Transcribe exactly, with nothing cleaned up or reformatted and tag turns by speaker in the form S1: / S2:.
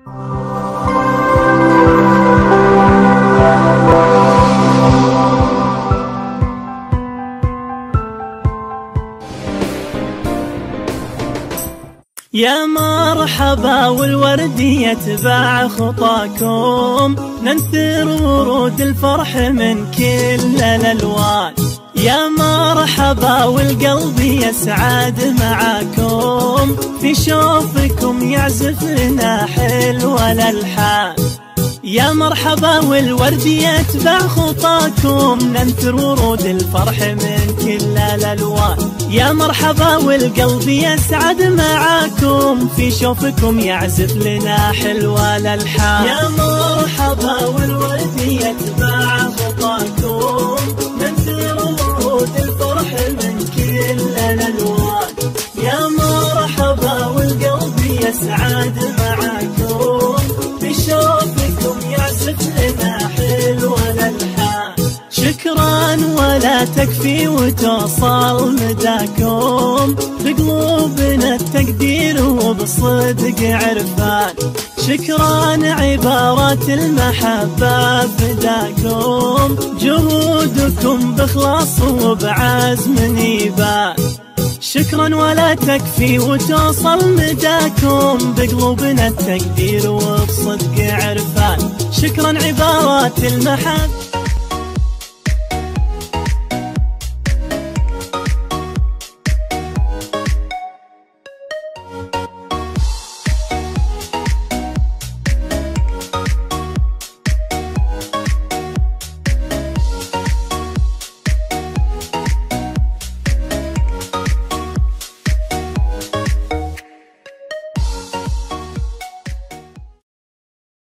S1: يا مرحبا والورد يتبع خطاكم، ننثر ورود الفرح من كل الألوان. يا مرحبا والقلب يسعد معاكم، في شوفكم يعزف لنا حلو الألحان. يا مرحبا والورد يتبع خطاكم، ننثر ورود الفرح من كل الألوان. يا مرحبا والقلب يسعد معاكم، في شوفكم يعزف لنا حلو الألحان. يا مرحبا والورد يتبع خطاكم، ننثر ورود الفرح من كل الألوان. يا مرحبا والقلب يسعد معاكم، في شوفكم يعزف لنا حلو الألحان. شكرا ولا تكفي وتوصل مداكم، بقلوبنا التقدير وبصدق عرفان. شكرا عبارات المحبة فداكم، جهودكم بإخلاص وبعزم يبان. شكرا ولا تكفي وتوصل مداكم، بقلوبنا التقدير وبصدق عرفان. شكرا عبارات المحبة